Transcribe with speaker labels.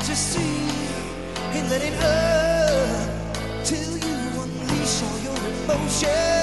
Speaker 1: fantasy. Ain't letting up till you unleash all your emotions.